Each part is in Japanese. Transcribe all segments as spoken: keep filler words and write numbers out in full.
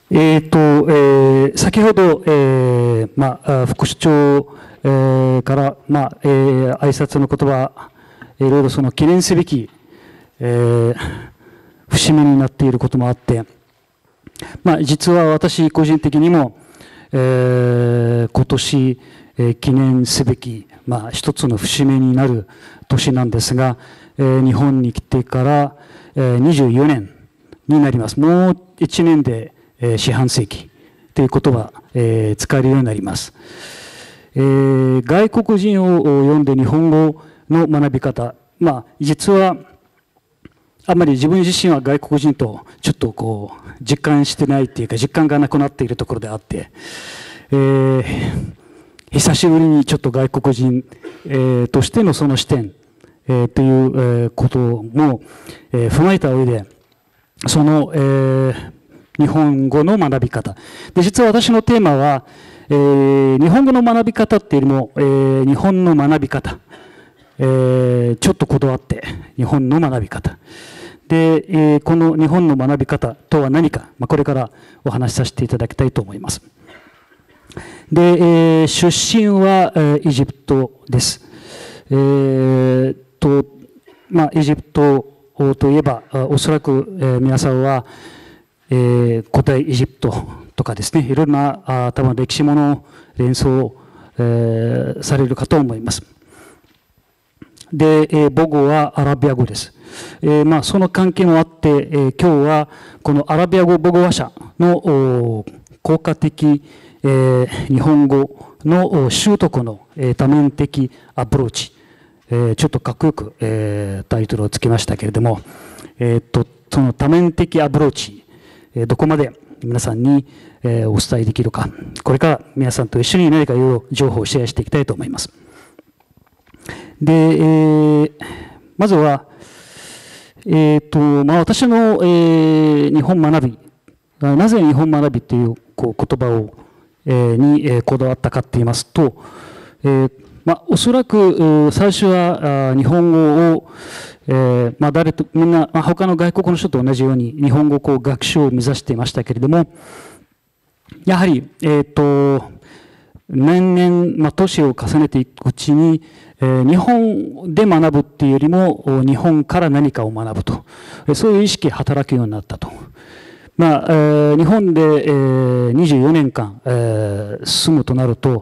えーとえー、先ほど、えーまあ、副市長、えー、から、まあえー、挨拶の言葉、いろいろその記念すべき、えー、節目になっていることもあって、まあ、実は私個人的にも、えー、今年、えー、記念すべき、まあ、一つの節目になる年なんですが、えー、日本に来てから、えー、にじゅうよねんになります。もういちねんで四半世紀という言葉、えー、使えるようになります、えー、外国人を読んで日本語の学び方、まあ実はあんまり自分自身は外国人とちょっとこう実感してないっていうか実感がなくなっているところであって、えー、久しぶりにちょっと外国人、えー、としてのその視点、えー、という、えー、ことも、えー、踏まえた上でその、えー日本語の学び方。で、実は私のテーマは、えー、日本語の学び方っていうよりも、えー、日本の学び方。えー、ちょっとこだわって、日本の学び方。で、えー、この日本の学び方とは何か、まあ、これからお話しさせていただきたいと思います。で、えー、出身は、えー、エジプトです。えー、と、まあ、エジプトといえば、おそらく、えー、皆さんは、えー、古代エジプトとかですね、いろんなあ多分歴史ものを連想、えー、されるかと思います。で、えー、母語はアラビア語です。えーまあ、その関係もあって、えー、今日はこのアラビア語母語話者の効果的、えー、日本語の習得の、えー、多面的アプローチ、えー、ちょっとかっこよく、えー、タイトルをつけましたけれども、えー、とその多面的アプローチどこまで皆さんにお伝えできるか、これから皆さんと一緒に何かいう情報をシェアしていきたいと思います。で、えー、まずは、えーとまあ、私の、えー、日本学び、なぜ日本学びというこう言葉を、えー、に、えー、こだわったかといいますと、えーまあ、おそらく最初は日本語をえーまあ、誰とみんな、まあ、他の外国の人と同じように日本語をこう学習を目指していましたけれども、やはり、えー、と年々、まあ、年を重ねていくうちに、えー、日本で学ぶっていうよりも日本から何かを学ぶと、そういう意識が働くようになったと。まあえー、日本で、えー、にじゅうよねんかん、えー、住むとなると、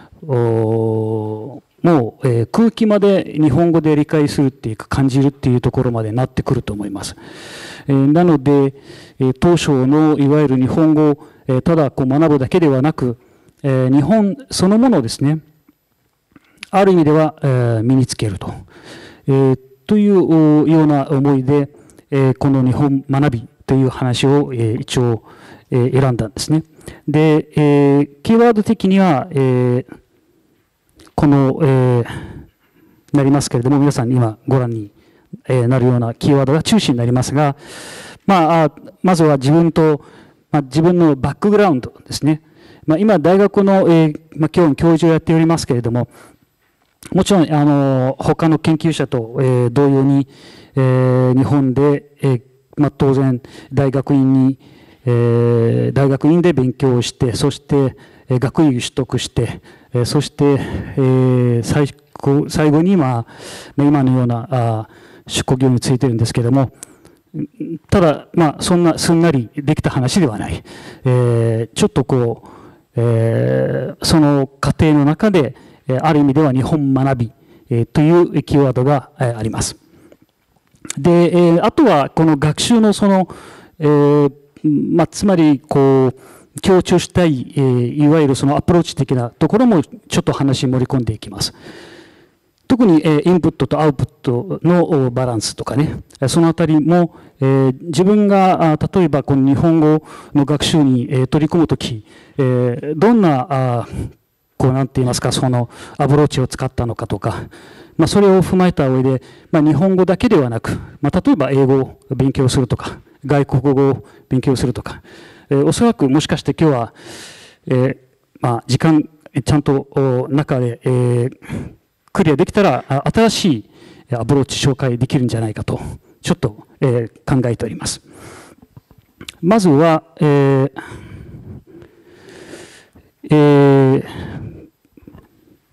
おもう、えー、空気まで日本語で理解するっていうか感じるっていうところまでなってくると思います。えー、なので、えー、当初のいわゆる日本語を、えー、ただこう学ぶだけではなく、えー、日本そのものをですね、ある意味では、えー、身につけると、えー、というような思いで、えー、この日本学びという話を、えー、一応、えー、選んだんですね。で、えー、キーワード的には、えーこの、えー、なりますけれども、皆さんに今ご覧に、えー、なるようなキーワードが中心になりますが、まあ、まずは自分と、まあ、自分のバックグラウンドですね。まあ、今、大学の、えーまあ、今日教授をやっておりますけれども、もちろん、あの、他の研究者と、えー、同様に、えー、日本で、えーまあ、当然、大学院に、えー、大学院で勉強をして、そして、学位を取得して、そして、えー、最後、最後に、まあ、今のようなあ職業についてるんですけれども、ただ、まあ、そんなすんなりできた話ではない。えー、ちょっとこう、えー、その過程の中で、ある意味では日本学び、えー、というキーワードが、えー、あります。で、えー、あとはこの学習のその、えーまあ、つまりこう、強調したい、えー、いわゆるそのアプローチ的なところもちょっと話に盛り込んでいきます。特に、えー、インプットとアウトプットのバランスとかね、そのあたりも、えー、自分が例えばこの日本語の学習に、えー、取り組むとき、えー、どんなあこうなんて言いますか、そのアプローチを使ったのかとか、まあ、それを踏まえた上で、まあ、日本語だけではなく、まあ、例えば英語を勉強するとか、外国語を勉強するとか、えー、おそらくもしかして今日は、えーまあ、時間ちゃんと中で、えー、クリアできたら新しいアプローチ紹介できるんじゃないかとちょっと、えー、考えております。まずは、えー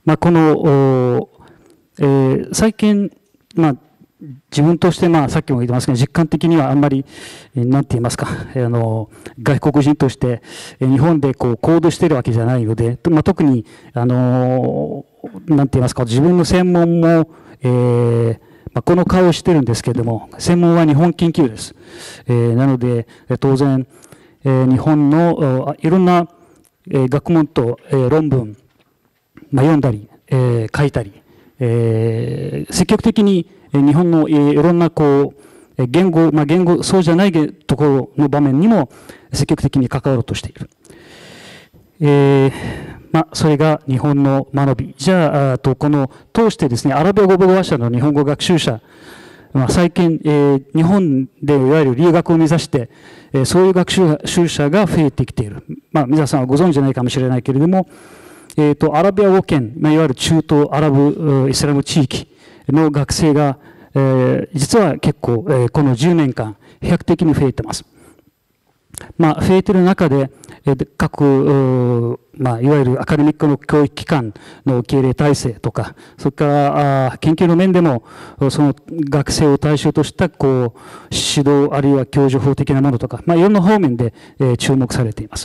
まあ、この、えー、最近、まあ、自分として、まあ、さっきも言ってますけど、実感的にはあんまり、なんて言いますか、あの外国人として日本でこう行動しているわけじゃないので、まあ、特にあのなんて言いますか、自分の専門も、えーまあ、この顔をしてるんですけれども、専門は日本研究です。えー、なので、当然、えー、日本のいろんな、えー、学問と、えー、論文、まあ、読んだり、えー、書いたり、えー、積極的に日本のいろんなこう言語、まあ、言語、そうじゃないところの場面にも積極的に関わろうとしている。えーまあ、それが日本の学び。じゃあ、あとこの通してですね、アラビア語母語話者の日本語学習者、まあ、最近、えー、日本でいわゆる留学を目指して、えー、そういう学習者が増えてきている。まあ、皆さんはご存知じゃないかもしれないけれども、えー、とアラビア語圏、まあ、いわゆる中東アラブイスラム地域の学生が、えー、実は結構、えー、このじゅうねんかん飛躍的に増えています。まあ、増えている中で、えー、各、まあ、いわゆるアカデミックの教育機関の受け入れ体制とか、それからあ研究の面でもその学生を対象としたこう指導あるいは教授法的なものとか、まあ、いろんな方面で、えー、注目されています。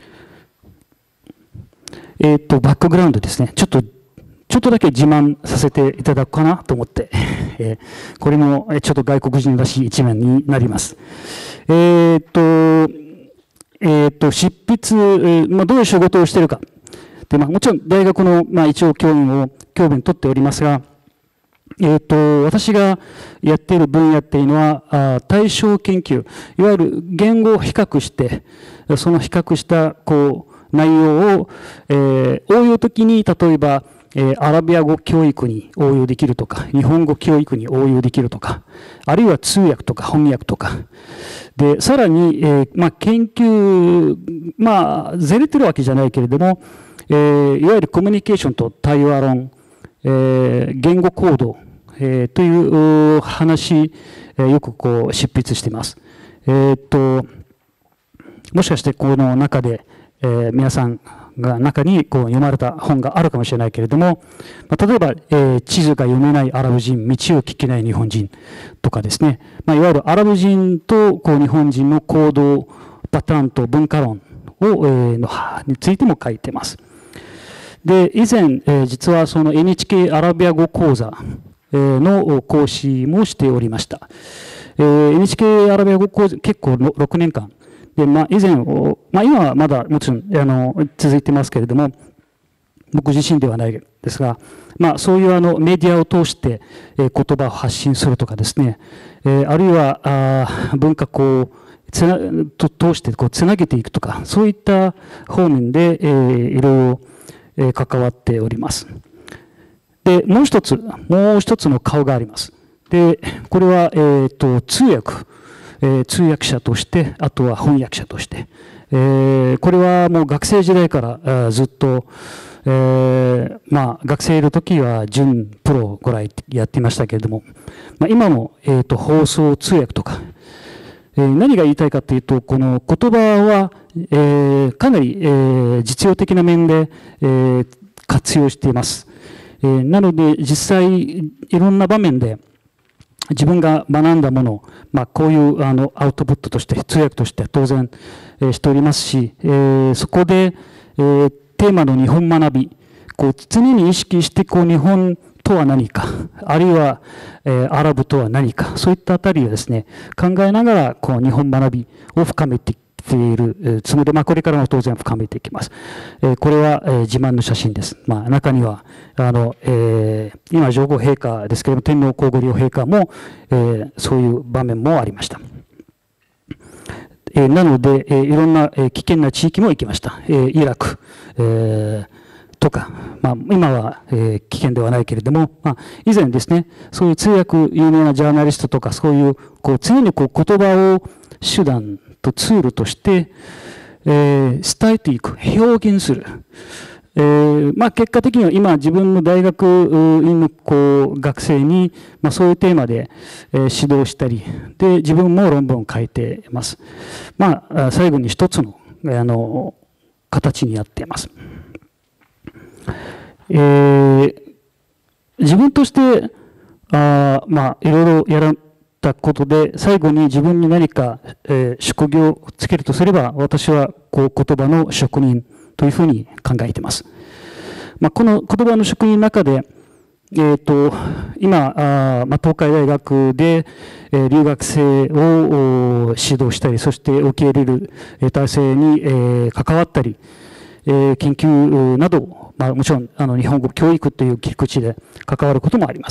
えっと、バックグラウンドですね。ちょっと、ちょっとだけ自慢させていただくかなと思って、えー、これもちょっと外国人らしい一面になります。えっと、えっと、執筆、えーまあ、どういう仕事をしているか。で、まあ、もちろん大学の、まあ、一応教員を、教鞭取っておりますが、えっと、私がやっている分野っていうのは、あ対象研究、いわゆる言語を比較して、その比較した、こう、内容を、えー、応用的に、例えば、えー、アラビア語教育に応用できるとか、日本語教育に応用できるとか、あるいは通訳とか翻訳とか。で、さらに、えー、まあ、研究、まあ、ずれてるわけじゃないけれども、えー、いわゆるコミュニケーションと対話論、えー、言語行動、えー、という話、えー、よくこう執筆しています。えー、っと、もしかしてこの中で、えー、皆さんが中にこう読まれた本があるかもしれないけれども、まあ、例えば、えー、地図が読めないアラブ人、道を聞けない日本人とかですね、まあ、いわゆるアラブ人とこう日本人の行動パターンと文化論を、えー、のについても書いています。で、以前、えー、実はその エヌエイチケー アラビア語講座、えー、の講師もしておりました。えー、エヌエイチケー アラビア語講座、結構ろくねんかん。で、まあ、以前を、まあ、今はまだもちろん、あの、続いてますけれども、僕自身ではないですが、まあ、そういうあのメディアを通して、えー、言葉を発信するとかですね、えー、あるいはあ文化こうつなと通してこうつなげていくとか、そういった方面で、えー、いろいろ、えー、関わっております。で、もう一つ、もう一つの顔があります。で、これは、えー、と通訳。えー、通訳者として、あとは翻訳者として、えー、これはもう学生時代からずっと、えー、まあ学生いる時は準プロぐらいやっていましたけれども、まあ、今も、えー、と放送通訳とか、えー、何が言いたいかというと、この言葉は、えー、かなり、えー、実用的な面で、えー、活用しています。えー、なので実際いろんな場面で自分が学んだものを、まあ、こういうあのアウトプットとして、通訳として当然、えー、しておりますし、えー、そこで、えー、テーマの日本学び、こう常に意識してこう日本とは何か、あるいは、えー、アラブとは何か、そういったあたりをですね、考えながらこう日本学びを深めてているつもりで、まあ、これからも当然深めていきます。えー、これは、えー、自慢の写真です。まあ、中には、あの、えー、今上皇陛下ですけれども、天皇皇后両陛下も、えー、そういう場面もありました。えー、なので、えー、いろんな、えー、危険な地域も行きました。えー、イラク、えー、とか、まあ、今は、えー、危険ではないけれども、まあ、以前ですね、そういう通訳有名なジャーナリストとか、そういう、こう、常にこう言葉を手段とツールとして、えー、伝えていく、表現する。えーまあ、結果的には今自分の大学院のこう学生に、まあ、そういうテーマで、えー、指導したりで自分も論文を書いています。まあ、最後に一つの、あの形になっています。ええー、自分としてあ、まあ、いろいろやられたことで、最後に自分に何か、えー、職業をつけるとすれば、私はこう言葉の職人というふうに考えています。まあ、この言葉の職人の中で、えー、と今あ、まあ、東海大学で、えー、留学生を指導したり、そして受け入れる体制に、えー、関わったり、えー、研究など、まあ、もちろんあの日本語教育という切り口で関わることもあります。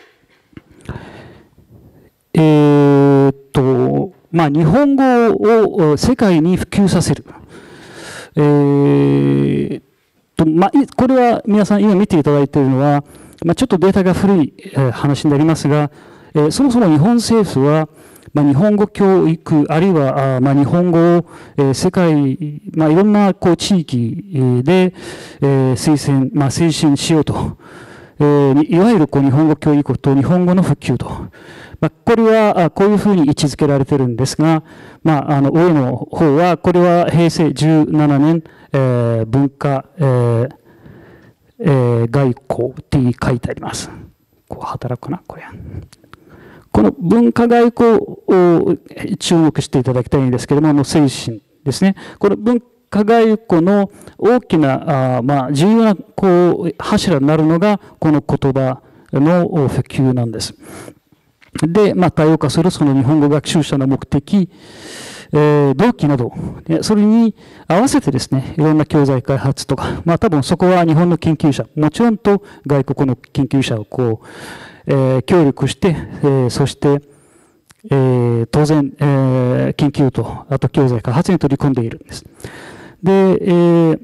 えーとまあ、日本語を世界に普及させる。えーとまあ、これは皆さん今見ていただいているのは、まあ、ちょっとデータが古い話になりますが、えー、そもそも日本政府は、まあ、日本語教育、あるいはあ、まあ、日本語を、えー、世界、まあ、いろんなこう地域で、えー、推薦、まあ、推進しようと、えー、いわゆるこう日本語教育と日本語の普及と、まあ、これはこういうふうに位置づけられているんですが、まあ、あの上の方は、これはへいせいじゅうななねん、えー、文化、えーえー、外交って書いてあります。こう働くかな、これ。この文化外交を注目していただきたいんですけれども、あの精神ですね。この文化外交の大きな、あまあ、重要なこう柱になるのが、この言葉の普及なんです。で、まあ、多様化するその日本語学習者の目的、えー、動機など、それに合わせてですね、いろんな教材開発とか、まあ、多分そこは日本の研究者、もちろんと外国の研究者をこう、えー、協力して、えー、そして、えー、当然、えー、研究と、あと教材開発に取り組んでいるんです。で、えー、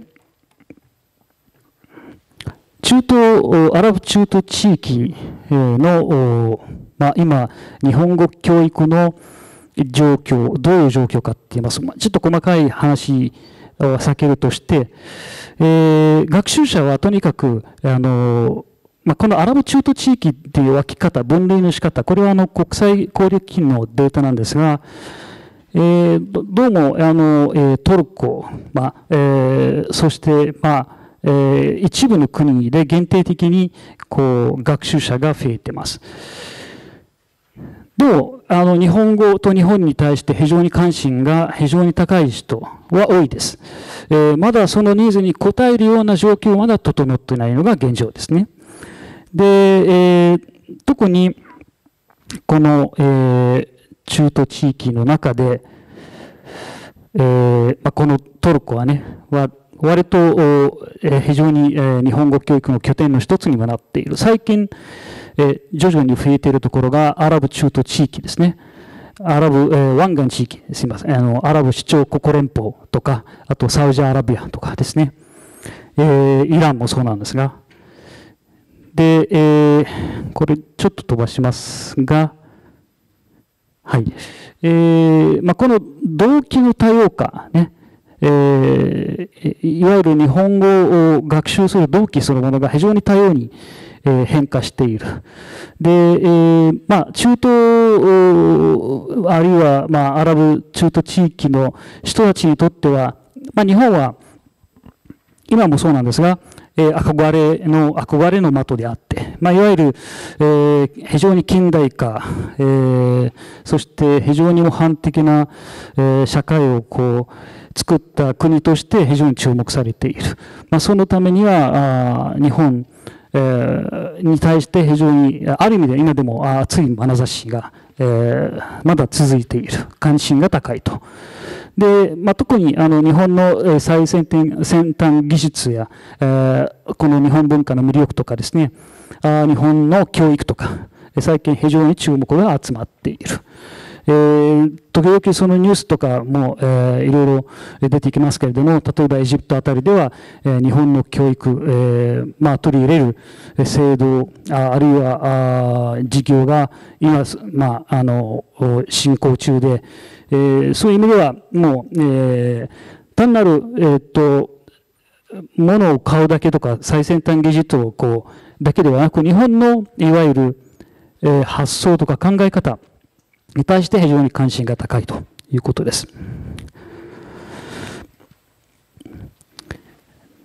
中東、アラブ中東地域の、まあ、今、日本語教育の状況、どういう状況かって言います。まあ、ちょっと細かい話を避けるとして、えー、学習者はとにかく、あの、まあ、このアラブ中東地域っていう分け方、分類の仕方、これはあの国際交流基金のデータなんですが、えー、どうもあの、えー、トルコ、まあえー、そして、まあえー、一部の国で限定的にこう学習者が増えています。でもあの日本語と日本に対して非常に関心が非常に高い人は多いです。えー、まだそのニーズに応えるような状況はまだ整っていないのが現状ですね。で、えー、特にこの、えー、中東地域の中で、えーまあ、このトルコはね、は割と、えー、非常に、えー、日本語教育の拠点の一つにもなっている。最近、えー、徐々に増えているところがアラブ中東地域ですね。アラブ、えー、湾岸地域、すみません、あの、アラブ首長国連邦とか、あとサウジアラビアとかですね。えー、イランもそうなんですが。で、えー、これちょっと飛ばしますが、はい。えーまあ、この動機の多様化、ね、えー、いわゆる日本語を学習する動機そのものが非常に多様に、えー、変化している。で、えーまあ、中東、あるいは、まあ、アラブ中東地域の人たちにとっては、まあ、日本は今もそうなんですが、えー、憧れの、憧れの的であって、まあ、いわゆる、えー、非常に近代化、えー、そして非常に模範的な、えー、社会をこう、作った国として非常に注目されている。まあ、そのためには、あ日本、えー、に対して非常に、ある意味で今でも熱い眼差しが、えー、まだ続いている。関心が高いと。で、まあ、特にあの日本の最先端、先端技術や、えー、この日本文化の魅力とかですね、あ日本の教育とか、最近非常に注目が集まっている。えー、時々そのニュースとかも、えー、いろいろ出てきますけれども、例えばエジプトあたりでは、えー、日本の教育、えーまあ、取り入れる制度、あ, あるいはあ事業が今、まあ、あの進行中で、えー、そういう意味ではもう、えー、単なる、えー、とものを買うだけとか最先端技術をこうだけではなく、日本のいわゆる、えー、発想とか考え方に対して非常に関心が高いということです。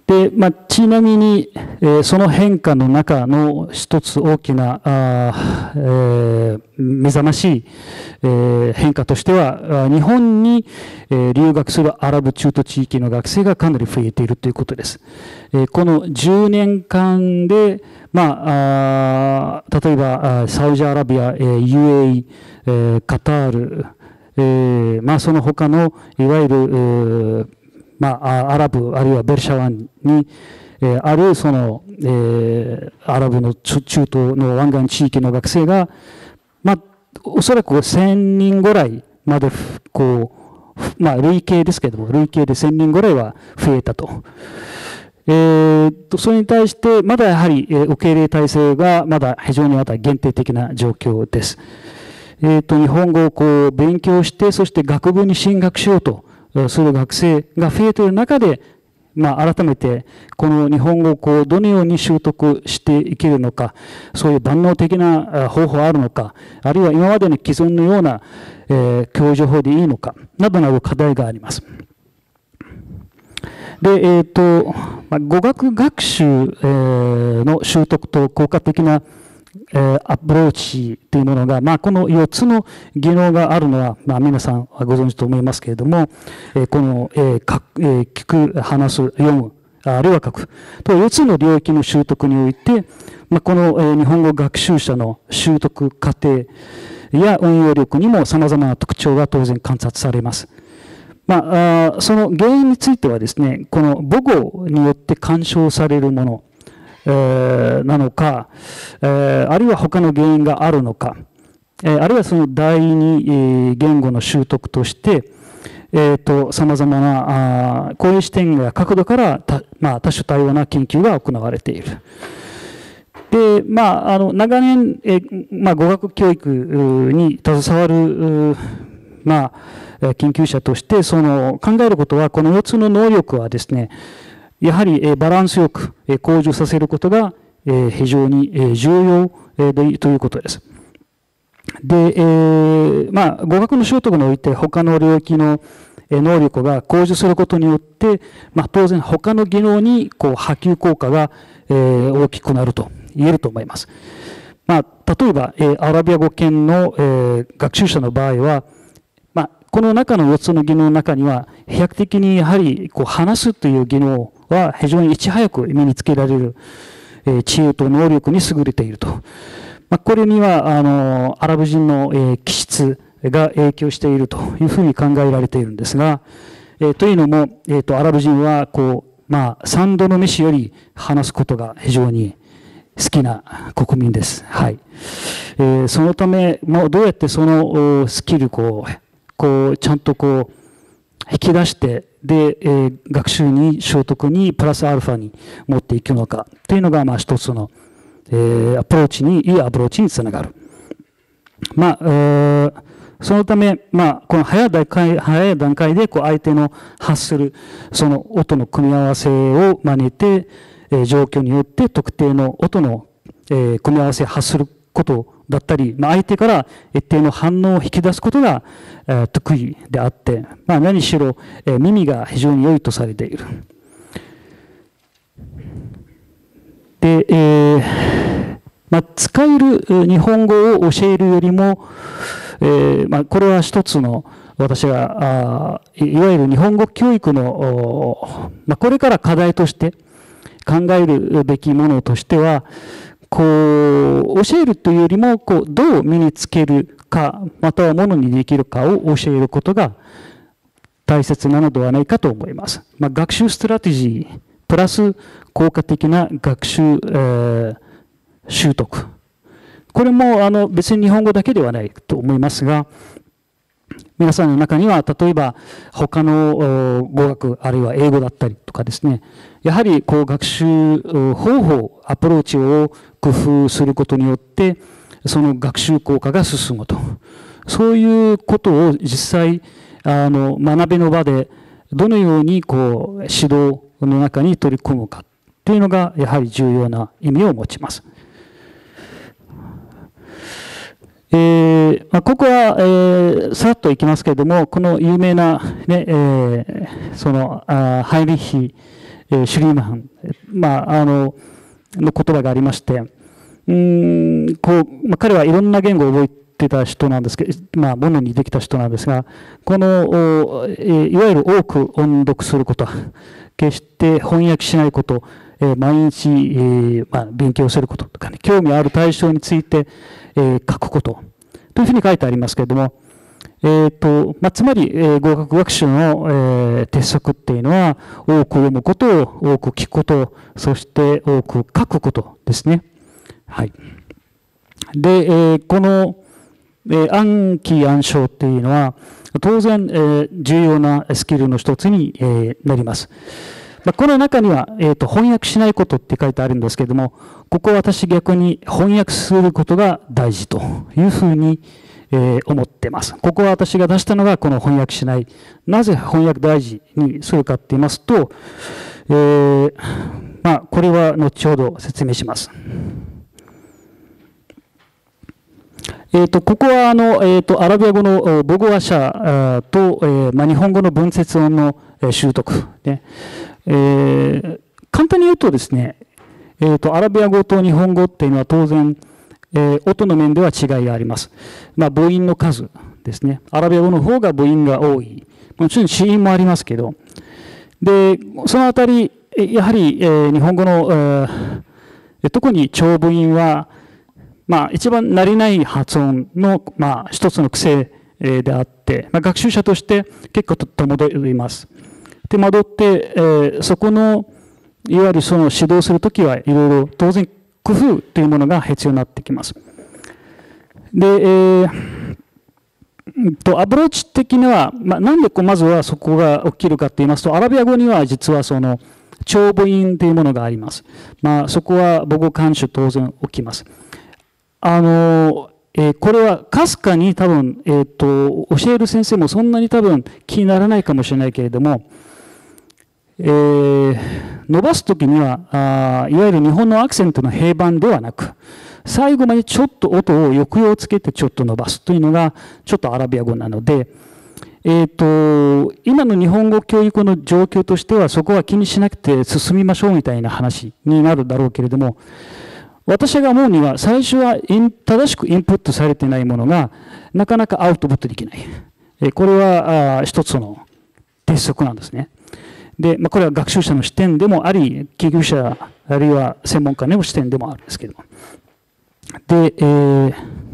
で、まあ、ちなみに、えー、その変化の中の一つ大きな、あ、えー、目覚ましい、えー、変化としては、日本に、えー、留学するアラブ中東地域の学生がかなり増えているということです。えー、このじゅうねんかんで、まあ、あ例えばサウジアラビア、えー、ユーエーイー、えー、カタール、えーまあ、その他のいわゆる、えーまあ、アラブあるいはベルシャ湾に、えー、あるその、えー、アラブの中東の湾岸地域の学生が、まあ、おそらくせんにんぐらいまでこう、まあ、累計ですけども累計でせんにんぐらいは増えたと。えー、とそれに対してまだやはり、えー、受け入れ体制がまだ非常にまだ限定的な状況です。えー、と日本語をこう勉強してそして学部に進学しようとする学生が増えている中で、まあ、改めてこの日本語をこうどのように習得していけるのか、そういう万能的な方法があるのか、あるいは今までの既存のような、えー、教授法でいいのかなどなど課題があります。で、えーとまあ、語学学習、えー、の習得と効果的なえー、アプローチというものが、まあ、このよっつの技能があるのは、まあ、皆さんはご存知と思いますけれども、えー、この、えーかえー、聞く、話す、読む、あるいは書くとよっつの領域の習得において、まあ、この、えー、日本語学習者の習得過程や運用力にも様々な特徴が当然観察されます。まあ、あその原因についてはですね、この母語によって干渉されるもの、えー、なのか、えー、あるいは他の原因があるのか、えー、あるいはその第二、えー、言語の習得として、えーと、様々なあこういう視点や角度からた、まあ、多種多様な研究が行われている。で、まあ、あの長年、えーまあ、語学教育に携わる、まあ、研究者としてその考えることは、このよっつの能力はですね、やはりバランスよく向上させることが非常に重要でということです。で、えー、まあ、語学の習得において他の領域の能力が向上することによって、まあ、当然他の技能にこう波及効果が大きくなると言えると思います。まあ、例えば、アラビア語圏の学習者の場合は、まあ、この中のよっつの技能の中には、飛躍的にやはりこう話すという技能は非常にいち早く身につけられる、えー、知恵と能力に優れていると。まあ、これにはあのアラブ人の、えー、気質が影響しているというふうに考えられているんですが、えー、というのも、えーと、アラブ人はこう、まあ、三度の飯より話すことが非常に好きな国民です。はい。えー、そのため、もうどうやってそのスキルこう、こうちゃんとこう引き出してで、えー、学習に習得にプラスアルファに持っていくのかというのが、まあ、一つの、えー、アプローチにいいアプローチにつながる。まあ、えー、そのため、まあ、この早い段階早い段階でこう相手の発するその音の組み合わせを真似て、えー、状況によって特定の音の、えー、組み合わせを発することだったり、まあ、相手から一定の反応を引き出すことが、えー、得意であって、まあ、何しろ、えー、耳が非常に良いとされている。で、えーまあ、使える日本語を教えるよりも、えーまあ、これは一つの私があいわゆる日本語教育の、まあ、これから課題として考えるべきものとしては、こう教えるというよりもこうどう身につけるかまたはものにできるかを教えることが大切なのではないかと思います。まあ、学習ストラテジープラス効果的な学習、えー、習得、これもあの別に日本語だけではないと思いますが、皆さんの中には例えば他の語学あるいは英語だったりとかですね、やはりこう学習方法アプローチを工夫することによってその学習効果が進むと、そういうことを実際あの学びの場でどのようにこう指導の中に取り組むかというのがやはり重要な意味を持ちます。えーまあ、ここは、えー、さっといきますけれども、この有名な、ねえー、そのあハイリッヒ、 えー、シュリーマン、まあ、あの、の言葉がありまして、うーん、こう、まあ、彼はいろんな言語を覚えてた人なんですけど、まあ、ものにできた人なんですが、この、えー、いわゆる多く音読すること、決して翻訳しないこと、えー、毎日、えーまあ、勉強することとかね、興味ある対象について、えー、書くこと、というふうに書いてありますけれども、えーとまあ、つまり、えー、語学学習の、えー、鉄則っていうのは、多く読むことを、多く聞くこと、そして多く書くことですね。はい。で、えー、この、えー、暗記暗唱っていうのは、当然、えー、重要なスキルの一つに、えー、なります。まあ、この中には、えーと、翻訳しないことって書いてあるんですけれども、ここは私逆に翻訳することが大事というふうに、えー、思っています。ここは私が出したのがこの翻訳しない。なぜ翻訳大事にするかって言いますと、えー、まあ、これは後ほど説明します。えーと、ここはあの、えーと、アラビア語の母語話者と、えーまあ、日本語の文節音の習得、ねえー。簡単に言うとですね、えーと、アラビア語と日本語っていうのは当然、えー、音の面では違いがあります。まあ、母音の数ですね。アラビア語の方が母音が多い。もちろん子音もありますけど、で、そのあたり、やはり、えー、日本語の、えー、特に長母音は、まあ、一番慣れない発音の、まあ、一つの癖であって、まあ、学習者として結構戸惑います。で、惑って、えー、そこの、いわゆるその指導するときはいろいろ当然工夫というものが必要になってきます。で、えー、とアプローチ的には、まあ、なんでこうまずはそこが起きるかと言いますと、アラビア語には実はその長母音というものがあります。まあ、そこは母語監視当然起きます。あの、えー、これはかすかに多分、えーと、教える先生もそんなに多分気にならないかもしれないけれども、えー、伸ばすときにはあ、いわゆる日本のアクセントの平板ではなく、最後までちょっと音を抑揚をつけてちょっと伸ばすというのが、ちょっとアラビア語なので、えーと、今の日本語教育の状況としては、そこは気にしなくて進みましょうみたいな話になるだろうけれども、私が思うには、最初は正しくインプットされていないものが、なかなかアウトプットできない。これは一つの鉄則なんですね。で、まあ、これは学習者の視点でもあり、研究者、あるいは専門家の視点でもあるんですけども。で、えー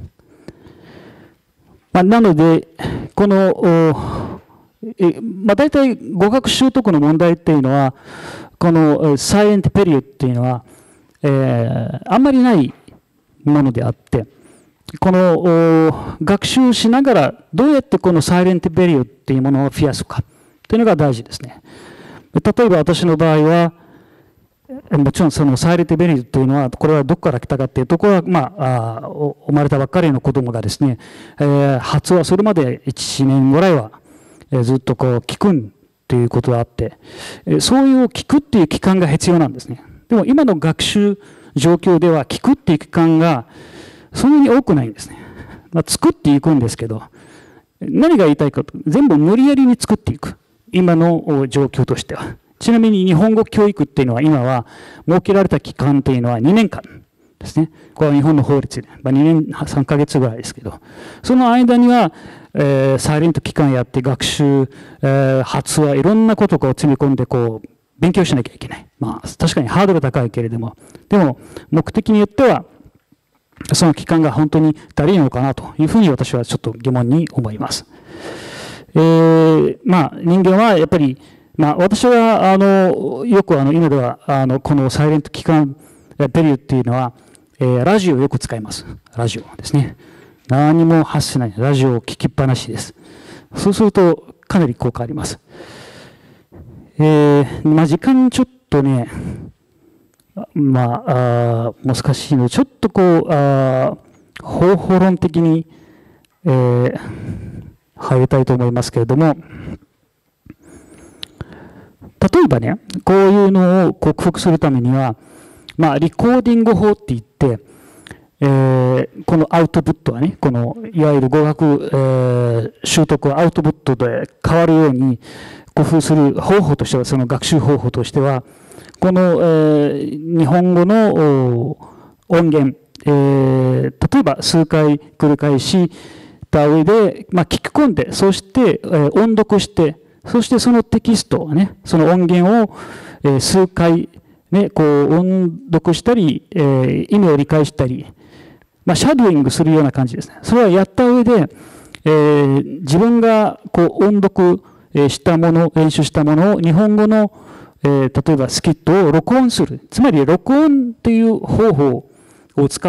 まあ、なので、この、えまあ、大体語学習得の問題っていうのは、このサイレントペリオドっていうのは、えー、あんまりないものであって、この学習しながらどうやってこのサイレントペリオドっていうものを増やすかというのが大事ですね。例えば私の場合は、もちろんそのサイレントペリオドというのは、これはどこから来たかっていうと、これは、まあ、あ生まれたばっかりの子供がですね、えー、発話するまでいちねんぐらいは、えー、ずっとこう聞くんということがあって、えー、そういう聞くっていう期間が必要なんですね。でも今の学習状況では聞くっていう期間がそんなに多くないんですね。まあ、作っていくんですけど、何が言いたいかと、全部無理やりに作っていく。今の状況としては。ちなみに日本語教育っていうのは今は設けられた期間っていうのはにねんかんですね。これは日本の法律で、まあ、にねんさんかげつぐらいですけど、その間には、えー、サイレント期間やって学習、えー、発話、いろんなことをこう詰め込んでこう勉強しなきゃいけない。まあ確かにハードル高いけれども、でも目的によってはその期間が本当に足りるのかなというふうに私はちょっと疑問に思います。えー、まあ人間はやっぱりまあ、私は、あの、よくあの、今では、あの、このサイレント期間、ペリオドっていうのは、えー、ラジオをよく使います。ラジオですね。何も発せない。ラジオを聞きっぱなしです。そうすると、かなり効果あります。えー、まあ、時間ちょっとね、まあ、あ難しいので、ちょっとこう、あ方法論的に、えー、入りたいと思いますけれども、例えばね、こういうのを克服するためには、まあ、リコーディング法って言って、えー、このアウトプットはね、このいわゆる語学、えー、習得はアウトプットで変わるように、 工夫する方法としては、その学習方法としては、この、えー、日本語の音源、えー、例えば数回繰り返した上で、まあ、聞き込んで、そして、えー、音読して、そしてそのテキスト、ね、その音源を、えー、数回、ね、こう音読したり、えー、意味を理解したり、まあ、シャドーイングするような感じですね。それはやった上で、えー、自分がこう音読したもの、練習したものを日本語の、えー、例えばスキットを録音する。つまり録音という方法を使って、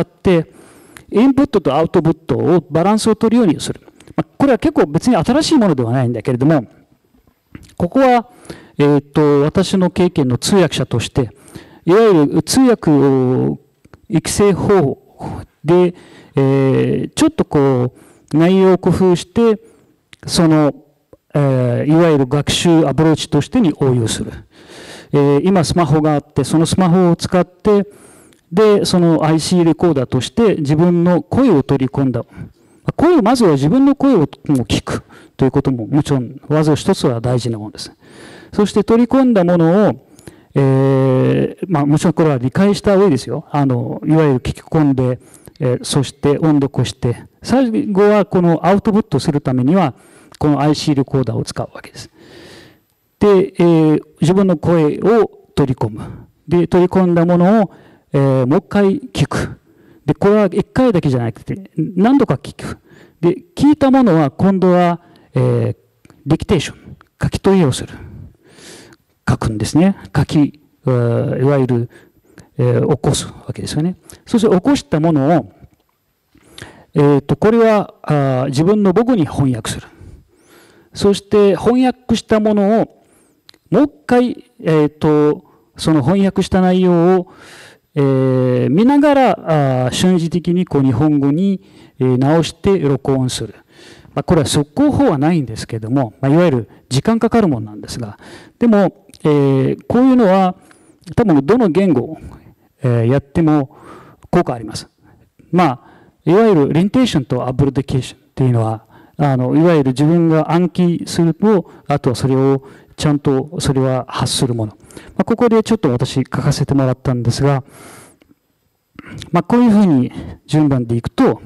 インプットとアウトプットをバランスを取るようにする。まあ、これは結構別に新しいものではないんだけれども、ここは、えー、と私の経験の通訳者として、いわゆる通訳育成方法で、えー、ちょっとこう内容を工夫して、その、えー、いわゆる学習アプローチとしてに応用する。えー、今スマホがあって、そのスマホを使って、で、その アイシー レコーダーとして自分の声を取り込んだ。声を、まずは自分の声を聞くということももちろん、まず一つは大事なものです。そして取り込んだものを、えー、まあもちろんこれは理解した上ですよ。あの、いわゆる聞き込んで、えー、そして音読して、最後はこのアウトプットするためには、この アイシー レコーダーを使うわけです。で、えー、自分の声を取り込む。で、取り込んだものを、えー、もう一回聞く。で、これは一回だけじゃなくて、何度か聞く。で、聞いたものは今度は、えー、ディクテーション、書き取りをする。書くんですね。書き、いわゆる、えー、起こすわけですよね。そして起こしたものを、えーと、これはあ自分の母語に翻訳する。そして翻訳したものを、もう一回、えーと、その翻訳した内容を、えー、見ながらあ瞬時的にこう日本語に、えー、直して録音する。まあ、これは速攻法はないんですけれども、まあ、いわゆる時間かかるものなんですが、でも、えー、こういうのは多分どの言語を、えー、やっても効果あります。まあ、いわゆるリンテーションとアブリケーションっていうのは、あのいわゆる自分が暗記すると、あとはそれをちゃんとそれは発するもの。まあ、ここでちょっと私書かせてもらったんですが、まあ、こういうふうに順番でいくと、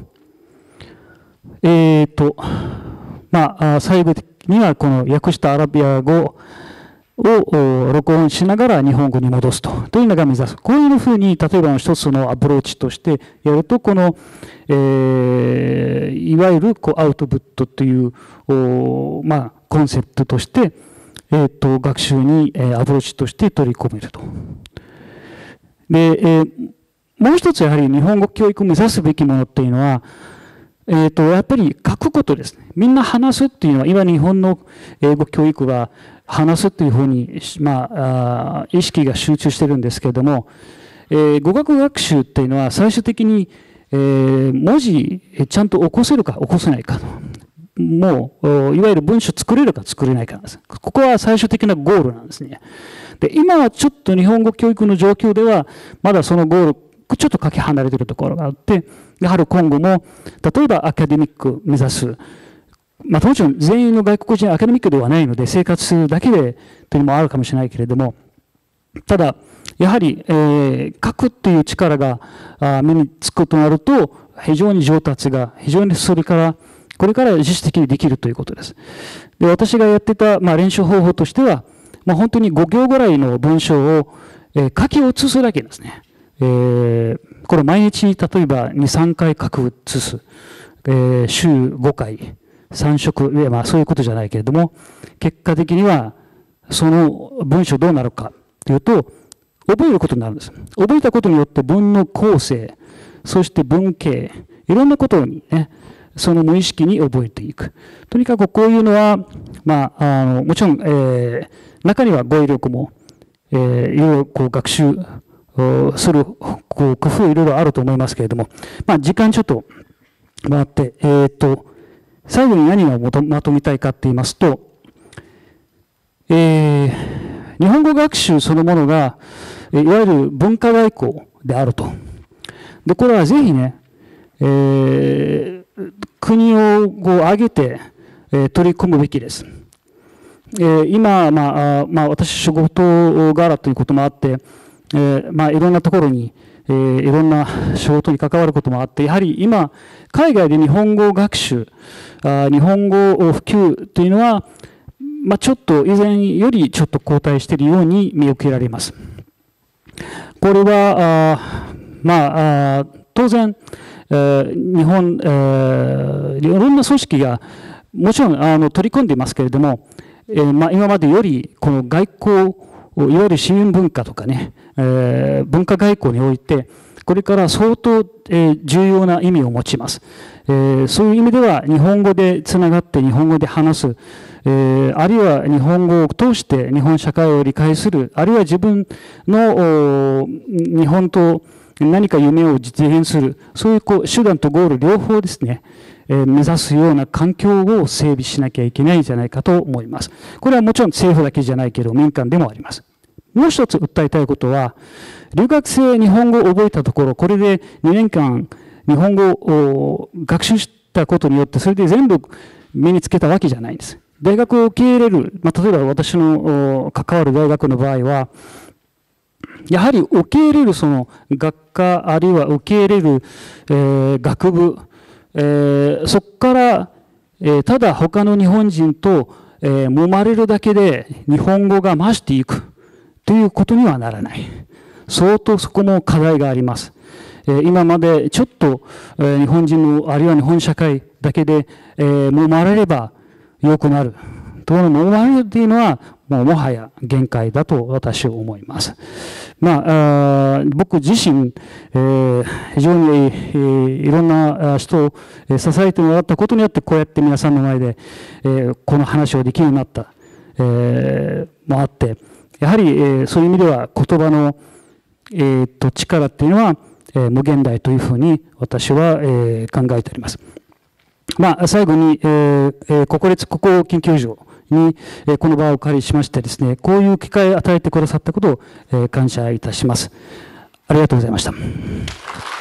えっと、まあ、最後にはこの訳したアラビア語を録音しながら日本語に戻すと。というのが目指す。こういうふうに、例えば一つのアプローチとしてやると、この、えー、いわゆるこうアウトプットという、まあ、コンセプトとして、えー、と学習に、えー、アプローチとして取り込めると。で、えー、もう一つやはり日本語教育を目指すべきものっていうのは、えー、とやっぱり書くことですね。みんな話すっていうのは、今日本の英語教育は話すっていうふうに、まあ、あ意識が集中してるんですけれども、えー、語学学習っていうのは最終的に、えー、文字ちゃんと起こせるか起こせないかと。もう、いわゆる文章作れるか作れないかなんです。ここは最終的なゴールなんですね。で、今はちょっと日本語教育の状況では、まだそのゴール、ちょっとかけ離れているところがあって、やはり今後も、例えばアカデミック目指す、まあもちろん全員の外国人はアカデミックではないので、生活だけでというのもあるかもしれないけれども、ただ、やはり、えー、書くっていう力があ身につくとなると、非常に上達が、非常にそれから、これから自主的にできるということです。で、私がやってた、まあ、練習方法としては、まあ、本当にご行ぐらいの文章を、えー、書き写すだけですね。えー、これ毎日、例えばに、さんかい書き写す。えー、週ごかい、さん食、まあ、そういうことじゃないけれども、結果的には、その文章どうなるかというと、覚えることになるんです。覚えたことによって文の構成、そして文型、いろんなことにね、その無意識に覚えていく。とにかくこういうのは、まあ、あのもちろん、えー、中には語彙力も、えー、いろいろこう学習するこう工夫いろいろあると思いますけれども、まあ、時間ちょっと回って、えー、と最後に何をまとめたいかって言いますと、えー、日本語学習そのものが、いわゆる文化外交であると。で、これはぜひね、えー、国をこう挙げて、えー、取り組むべきです。 えー、今、まあまあ、私、仕事柄ということもあって、えーまあ、いろんなところに、えー、いろんな仕事に関わることもあって、やはり今、海外で日本語学習、あ日本語を普及というのは、まあ、ちょっと以前よりちょっと後退しているように見受けられます。これは、あまあ、当然、えー、日本、えー、いろんな組織がもちろんあの取り込んでいますけれども、えーまあ、今までよりこの外交、いわゆる市民文化とかね、えー、文化外交において、これから相当、えー、重要な意味を持ちます。えー、そういう意味では、日本語でつながって日本語で話す、えー、あるいは日本語を通して日本社会を理解する、あるいは自分の日本と何か夢を実現する、そういうこう手段とゴール両方ですね、えー、目指すような環境を整備しなきゃいけないんじゃないかと思います。これはもちろん政府だけじゃないけど、民間でもあります。もう一つ訴えたいことは、留学生日本語を覚えたところ、これでにねんかん日本語を学習したことによって、それで全部身につけたわけじゃないんです。大学を受け入れる、まあ、例えば私の関わる大学の場合は、やはり受け入れるその学科、あるいは受け入れる、えー、学部、えー、そこから、えー、ただ他の日本人と、えー、揉まれるだけで日本語が増していくということにはならない。相当そこも課題があります。えー、今までちょっと、えー、日本人のあるいは日本社会だけで、えー、揉まれれば良くなる。ところ揉まれるというのはもうもはや限界だと私は思います。まあ、あ僕自身、えー、非常に、えー、いろんな人を支えてもらったことによってこうやって皆さんの前で、えー、この話をできるようになった、えー、もあって、やはり、えー、そういう意味では言葉の、えー、と力っていうのは、えー、無限大というふうに私は、えー、考えております。まあ、最後に、えー、国立国語研究所に、えー、この場をお借りしましてですね、こういう機会を与えてくださったことを、えー、感謝いたします。ありがとうございました。